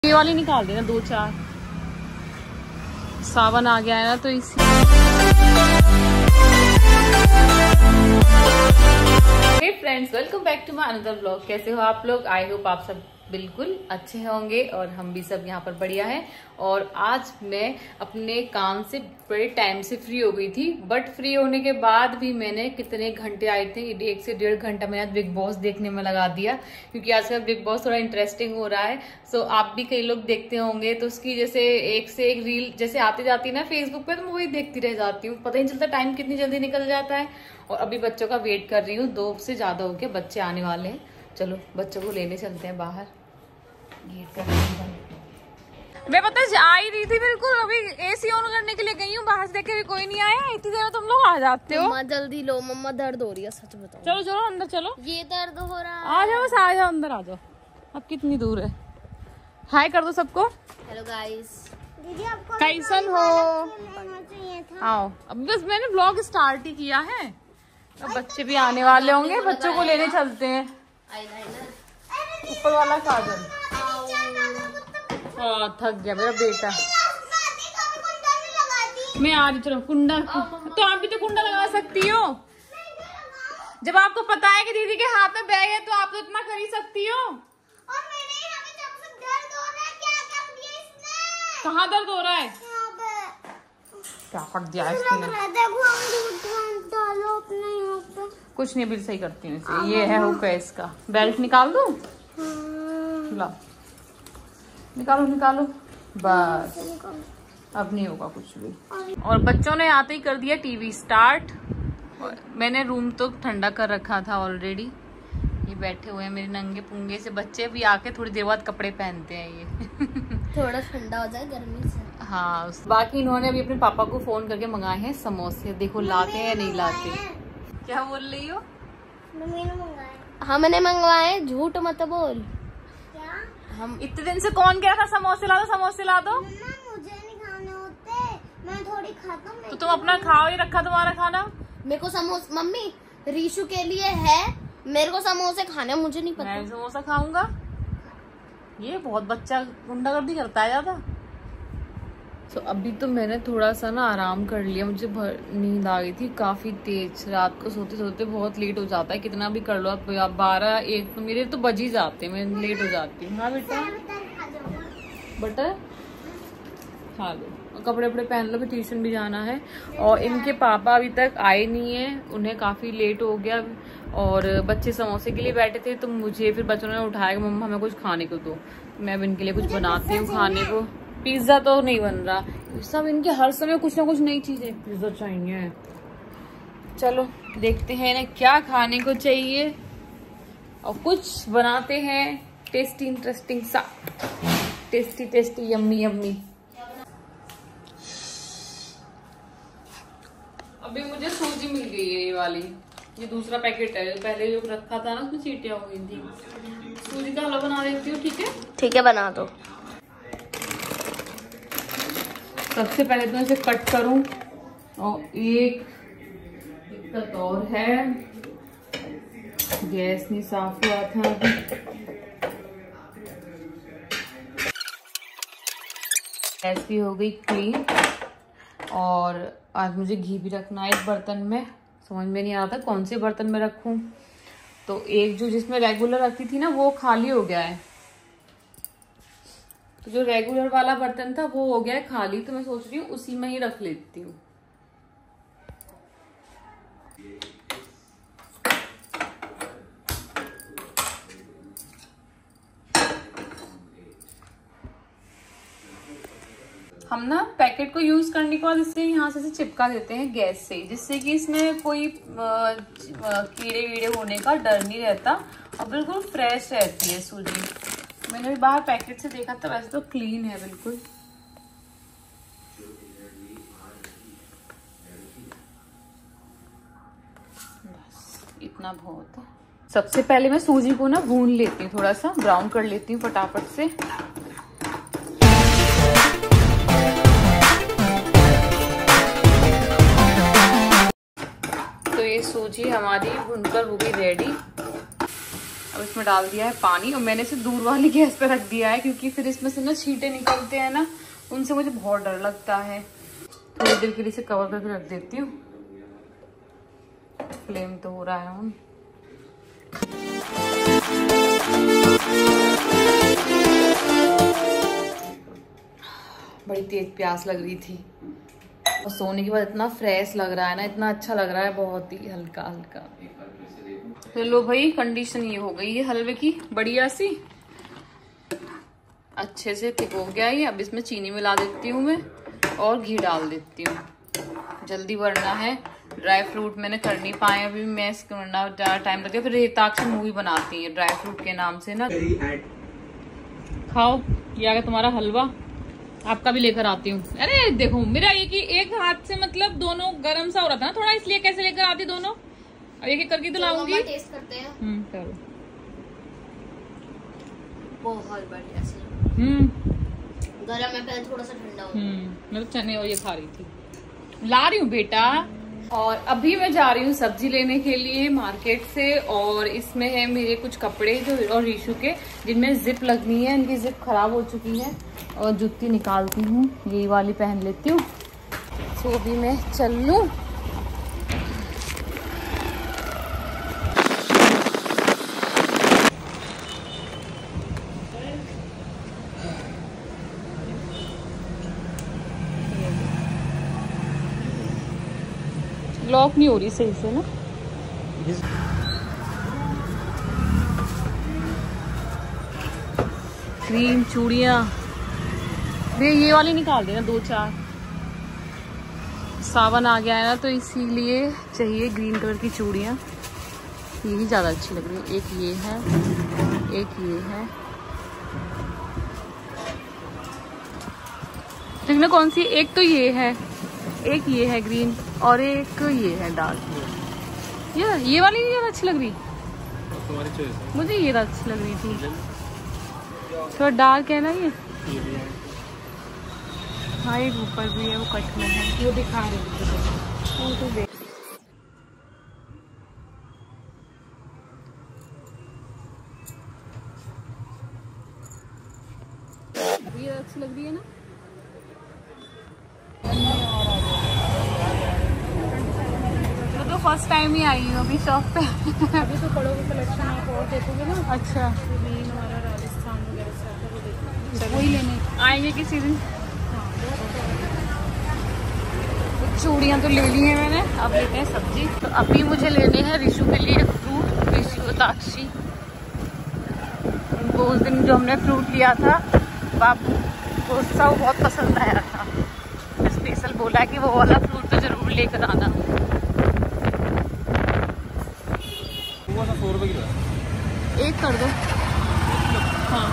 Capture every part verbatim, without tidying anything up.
ये वाली निकाल देना दो चार। सावन आ गया है ना तो इसी hey friends, welcome back to my another blog. कैसे हो आप लोग? आई होप आप सब बिल्कुल अच्छे होंगे और हम भी सब यहाँ पर बढ़िया है। और आज मैं अपने काम से बड़े टाइम से फ्री हो गई थी, बट फ्री होने के बाद भी मैंने कितने घंटे आए थे, एक से डेढ़ घंटा मैंने आज बिग बॉस देखने में लगा दिया, क्योंकि आजकल बिग बॉस थोड़ा इंटरेस्टिंग हो रहा है। सो आप भी कई लोग देखते होंगे, तो उसकी जैसे एक से एक रील जैसे आती जाती है ना फेसबुक पे, तो मैं वही देखती रह जाती हूँ। पता ही नहीं चलता टाइम कितनी जल्दी निकल जाता है। और अभी बच्चों का वेट कर रही हूँ, दो से ज्यादा हो गया, बच्चे आने वाले हैं। चलो बच्चों को लेने चलते हैं बाहर। मैं पता है आ ही रही थी बिल्कुल, अभी एसी ऑन करने के लिए गई हूँ, बाहर से देखे भी कोई नहीं आया। इतनी देर में तुम लोग आ जाते हो। मम्मा जल्दी लो, मम्मा दर्द हो रही है, सच बताओ। चलो चलो अंदर चलो, ये दर्द हो रहा है। आ जाओ बस, आ जाओ अंदर आ जाओ। अब कितनी दूर है? हाय कर दो सबको। Hello guys. दीदी आपको कैसन हो? आओ, अब बस मैंने ब्लॉग स्टार्ट ही किया है। अब बच्चे भी आने वाले होंगे, बच्चों को लेने चलते हैं। ऊपर वाला काजल थक गया मेरा बेटा। मैं आ रही, चलो कुंडा। तो आप भी तो कुंडा लगा सकती हो। जब आपको पता है कि दीदी के हाथ में बैग है तो आप तो इतना कर ही सकती हो। और मेरे यहाँ पे जब से दर्द हो रहा है, क्या कर दिया इसने? कहाँ दर्द हो रहा है? यहाँ पे क्या कर दिया है इसने? देखो हम डालो अपने यहाँ पे। कुछ नहीं, बिल सही करती हूँ इसे। ये है हुक है इसका। बेल्ट निकाल दो, ला निकालो निकालो, बस अब नहीं होगा कुछ भी। और बच्चों ने आते ही कर दिया टीवी स्टार्ट। मैंने रूम तो ठंडा कर रखा था ऑलरेडी। ये बैठे हुए हैं मेरे नंगे पुंगे से बच्चे, भी आके थोड़ी देर बाद कपड़े पहनते हैं ये थोड़ा ठंडा हो जाए गर्मी से। हाँ, बाकी इन्होंने अभी अपने पापा को फोन करके मंगाए हैं समोसे। देखो लाते हैं या नहीं लाते। क्या बोल रही हो? मम्मी ने मंगाए। हाँ मैंने मंगवाए, झूठ मत बोल। हम इतने दिन से कौन कह रहा था समोसे ला दो समोसे ला दो? मम्मा मुझे नहीं खाने होते, मैं थोड़ी खाता हूँ। तो तुम अपना खाओ, ही रखा तुम्हारा खाना। मेरे को समोसे मम्मी रीशु के लिए है, मेरे को समोसे खाने, मुझे नहीं पता। मैं समोसा खाऊंगा। ये बहुत बच्चा गुंडागर्दी करता है ज्यादा। तो so, अभी तो मैंने थोड़ा सा ना आराम कर लिया। मुझे नींद आ गई थी काफी तेज। रात को सोते सोते बहुत लेट हो जाता है, कितना भी कर लो आप। बारह एक तो मेरे तो बज ही जाते हैं, मैं लेट हो जाती हूँ। हाँ बेटा, बटर खा लो, कपड़े वपड़े पहन लो, फिर ट्यूशन भी जाना है। और इनके पापा अभी तक आए नहीं है, उन्हें काफी लेट हो गया। और बच्चे समोसे के लिए बैठे थे, तो मुझे फिर बच्चों ने उठाया, मम्मा हमें कुछ खाने को दो। मैं अब इनके लिए कुछ बनाती हूँ खाने को। पिज्जा तो नहीं बन रहा, सब इनके हर समय कुछ ना कुछ नई चीजें पिज्जा चाहिए। चलो देखते हैं ना क्या खाने को चाहिए और कुछ बनाते हैं टेस्टी इंटरेस्टिंग सा। Tasty tasty yummy yummy. अभी मुझे सूजी मिल गई है, ये वाली, ये दूसरा पैकेट है। पहले जो रखा था ना उसमें चींटियां हो गई थी। सूजी का हलवा बना देती हूँ, ठीक है? ठीक है बना दो। सबसे पहले तो इसे कट करूं। और एक दिक्कत और है, गैस नहीं साफ हुआ था अभी। गैस भी हो गई क्लीन। और आज मुझे घी भी रखना है एक बर्तन में। समझ में नहीं आ रहा था कौन से बर्तन में रखूं। तो एक जो जिसमें रेगुलर रखती थी ना वो खाली हो गया है, तो जो रेगुलर वाला बर्तन था वो हो गया है खाली। तो मैं सोच रही हूँ उसी में ही रख लेती हूँ। हम ना पैकेट को यूज करने के बाद इससे यहाँ से चिपका देते हैं गैस से, जिससे कि इसमें कोई कीड़े वीड़े होने का डर नहीं रहता और बिल्कुल फ्रेश रहती है सूजी। मैंने भी बाहर पैकेट से देखा था, वैसे तो क्लीन है बिल्कुल। बस इतना बहुत है। सबसे पहले मैं सूजी को ना भून लेती हूँ, थोड़ा सा ब्राउन कर लेती हूँ फटाफट से। तो ये सूजी हमारी भूनकर हो गई रेडी। अब अब इसमें डाल दिया है पानी और मैंने इसे दूर वाली गैस पे रख दिया है क्योंकि फिर इसमें से ना छींटे निकलते हैं ना, उनसे मुझे बहुत डर लगता है। थोड़ी देर के लिए इसे कवर करके रख देती हूँ। फ्लेम तो हो रहा है ऑन। बड़ी तेज प्यास लग रही थी और सोने के बाद इतना फ्रेश लग रहा है ना, इतना अच्छा लग रहा है, बहुत ही हल्का हल्का। तो लो भाई, कंडीशन ये हो गई है हलवे की बढ़िया सी, अच्छे से थिक हो गया ये। अब इसमें चीनी मिला देती हूँ मैं और घी डाल देती हूँ। जल्दी वरना है ड्राई फ्रूट मैंने कर नहीं पाए अभी, मैं वरना टाइम लग गया। फिर रेताक्षी मूवी बनाती है ड्राई फ्रूट के नाम से ना। खाओ, ये आ गया तुम्हारा हलवा, आपका भी लेकर आती हूँ। अरे देखो मेरा ये कि एक हाथ से मतलब दोनों गरम सा हो रहा था ना थोड़ा, इसलिए कैसे लेकर आती दोनों। अब एक एक करके तो लाऊंगी। टेस्ट करते हैं। हम्म चलो। बहुत बढ़िया से हम्म गरम है, पहले थोड़ा सा ठंडा हो। हम्म मैं तो चने और ये खा रही थी, ला रही हूँ बेटा। और अभी मैं जा रही हूँ सब्जी लेने के लिए मार्केट से, और इसमें है मेरे कुछ कपड़े जो और रीशु के, जिनमें जिप लगनी है। इनकी जिप खराब हो चुकी है और जूती निकालती हूँ, यही वाली पहन लेती हूँ। तो अभी मैं चल लूँ। लॉक नहीं हो रही सही से ना। क्रीम चूड़ियाँ भैया ये वाली निकाल देना दो चार। सावन आ गया है ना तो इसीलिए चाहिए ग्रीन कलर की चूड़ियाँ, यही ज़्यादा अच्छी लग रही है। एक ये है, एक ये है। देखना कौन सी, एक तो ये है, एक ये है ग्रीन और एक ये है डार्क। ये ये वाली नहीं ज़्यादा अच्छी लग रही मुझे, ये ज़्यादा अच्छी लग रही थी। थोड़ा डार्क है ना ये। हाँ एक ऊपर भी है, वो कट में है, वो दिखा रही है। ये अच्छी लग रही है ना। तो फर्स्ट टाइम ही आई हूँ अभी शॉप पे। अभी तो बड़ों की कलेक्शन आप और देखोगे ना। अच्छा, मेन हमारा राजस्थान वगैरह सब वो देखना, वही लेने आएंगे किसी दिन। चूड़ियाँ तो ले ली हैं मैंने, अब लेते हैं सब्जी। तो अभी मुझे लेने हैं रीशु के लिए फ्रूट, रीशु ताक्षी। उनको उस दिन जो हमने फ्रूट लिया था बाबू को, उसका वो बहुत पसंद आया था। स्पेशल बोला कि वो वाला फ्रूट तो जरूर लेकर आना। सौ रुपए किलो एक कर दो। हाँ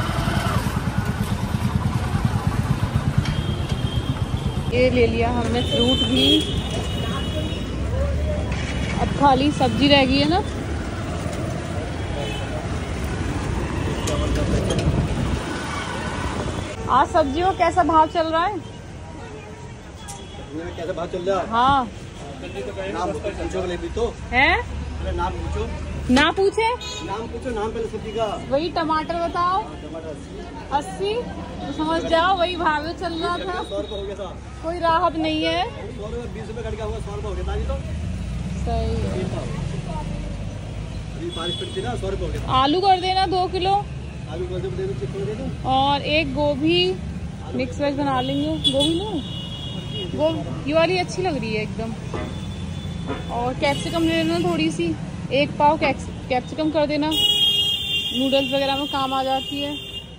ये ले लिया हमने फ्रूट भी। अब खाली सब्जी रह गई है ना। आज सब्जियों का कैसा भाव चल रहा है? कैसा भाव चल रहा है? हाँ नाम पूछो तो है, नाम पूछो। ना पूछे नाम पूछो, नाम पहले सब्जी का। वही टमाटर बताओ, टमाटर अस्सी, तो समझ जाओ वही भाव चल रहा था। सौ रुपए हो गया था, कोई राहत नहीं है। सौ रुपए बीस रुपए कट गया हुआ, सौ रुपए हो गया था। तो सही है। अभी बारिश पड़ती ना, सौ रुपए हो गया। आलू कर देना दो किलो, आलू कर दे दे दे दो, और एक गोभी मिक्स वेज बना लेंगे। गोभी लो, गोभी ये वाली अच्छी लग रही है एकदम। और कैप्सिकम ले लेना थोड़ी सी, एक पाव कैप्सिकम कर देना, नूडल्स वगैरह में काम आ जाती है।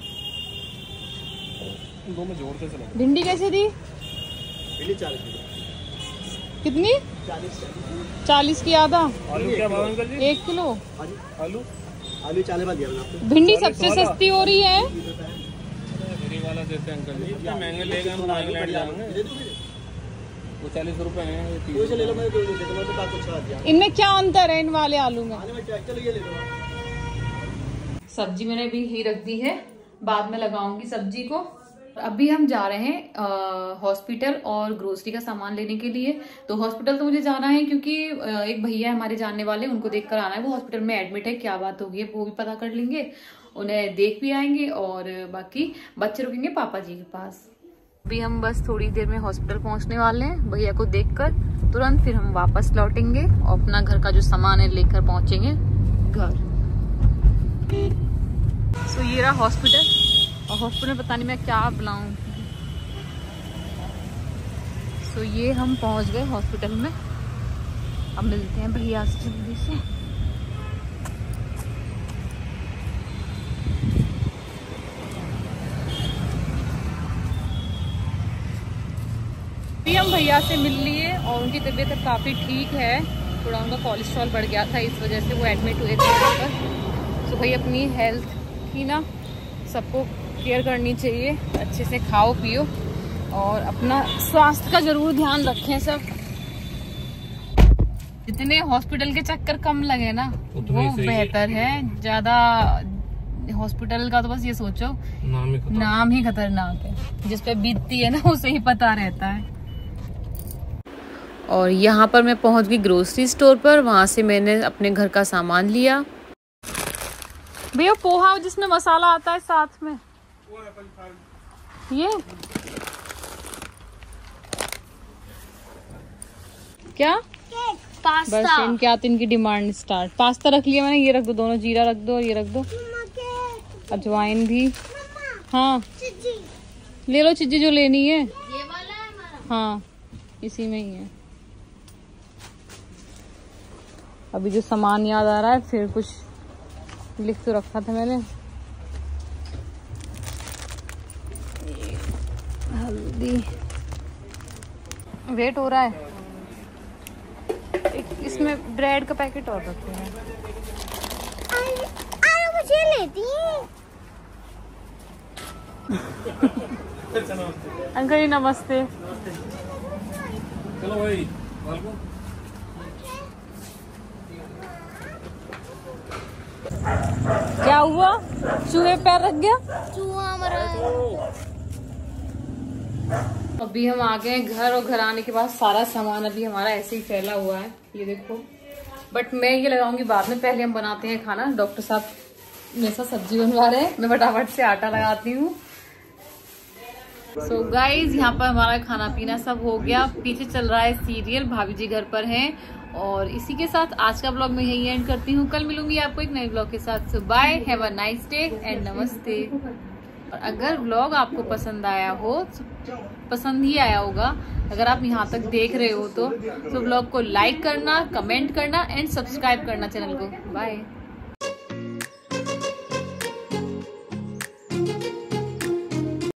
दो में जोड़ के चलो। भिंडी कैसे दी? भिंडी चालीस रुपए। कितनी? चालीस चालीस की आधा। आलू क्या भाव अंकल जी? एक किलो आलू आलू चालीस दिया मैंने आपको। भिंडी सबसे सस्ती हो रही है। फ्री वाला देते हैं अंकल जी, इतना महंगे लेगा हम नागालैंड जाएंगे। वो चालीस रुपए हैं, कोई से ले लो। मैं दे देता हूं, तो बात अच्छा दिया। इनमें क्या अंतर है इन वाले आलू में? आने में ट्रैक्टर ये ले लो। सब्जी मैंने भी ही रख दी है, बाद में लगाऊंगी सब्जी को। अभी हम जा रहे हैं हॉस्पिटल और ग्रोसरी का सामान लेने के लिए। तो हॉस्पिटल तो मुझे जाना है क्योंकि एक भैया हमारे जानने वाले, उनको देख कर आना है। वो हॉस्पिटल में एडमिट है, क्या बात होगी है वो भी पता कर लेंगे, उन्हें देख भी आएंगे और बाकी बच्चे रुकेंगे पापा जी के पास। अभी हम बस थोड़ी देर में हॉस्पिटल पहुंचने वाले हैं। भैया को देखकर तुरंत फिर हम वापस लौटेंगे और अपना घर का जो सामान है लेकर पहुंचेंगे घर। सो ये रहा हॉस्पिटल, और हॉस्पिटल में पता नहीं मैं क्या बुलाऊं। सो ये हम पहुंच गए हॉस्पिटल में। अब मिलते हैं भैया से जल्दी से। अभी हम भैया से मिल लिए और उनकी तबीयत अब काफ़ी ठीक है। थोड़ा उनका कोलेस्ट्रॉल बढ़ गया था, इस वजह से वो एडमिट हुए थे यहाँ पर। तो भाई अपनी हेल्थ की ना सबको केयर करनी चाहिए, अच्छे से खाओ पियो और अपना स्वास्थ्य का जरूर ध्यान रखें सब। जितने हॉस्पिटल के चक्कर कम लगे ना वो बेहतर है। ज्यादा हॉस्पिटल का तो बस ये सोचो नाम ही खतरनाक, नाम ही खतरनाक है। जिस पे बीतती है ना उसे ही पता रहता है। और यहाँ पर मैं पहुँच गई ग्रोसरी स्टोर पर। वहाँ से मैंने अपने घर का सामान लिया। भैया पोहा जिसमें मसाला आता है साथ में, ये क्या पास्ता। बस इनके आते इनकी डिमांड स्टार्ट। पास्ता रख लिया मैंने, ये रख दो दोनों, जीरा रख दो और ये रख दो, अजवाइन भी। हाँ ले लो चीजें जो लेनी है। ये वाला है हमारा। हाँ इसी में ही है। अभी जो सामान याद आ रहा है, फिर कुछ लिख तो रखा था मैंने। हल्दी, वेट हो रहा है। एक इसमें ब्रेड का पैकेट और रखते हैं। मुझे लेती है। अंकल जी नमस्ते। चलो भाई क्या हुआ, चूहे पैर रख गया? चूहा मरा है। अभी हम आ गए घर और घर आने के बाद सारा सामान अभी हमारा ऐसे ही फैला हुआ है, ये देखो। बट मैं ये लगाऊंगी बाद में, पहले हम बनाते हैं खाना। डॉक्टर साहब मेरे साथ सब्जी बनवा रहे हैं, मैं फटाफट से आटा लगाती हूँ। सो गाइज यहाँ पर हमारा खाना पीना सब हो गया। पीछे चल रहा है सीरियल, भाभी जी घर पर हैं। और इसी के साथ आज का ब्लॉग मैं यही एंड करती हूँ। कल मिलूंगी आपको एक नए ब्लॉग के साथ। So bye, have a nice day and namaste. और अगर ब्लॉग आपको पसंद आया हो, पसंद ही आया होगा अगर आप यहाँ तक देख रहे हो तो, तो ब्लॉग को लाइक करना, कमेंट करना एंड सब्सक्राइब करना चैनल को। बाय।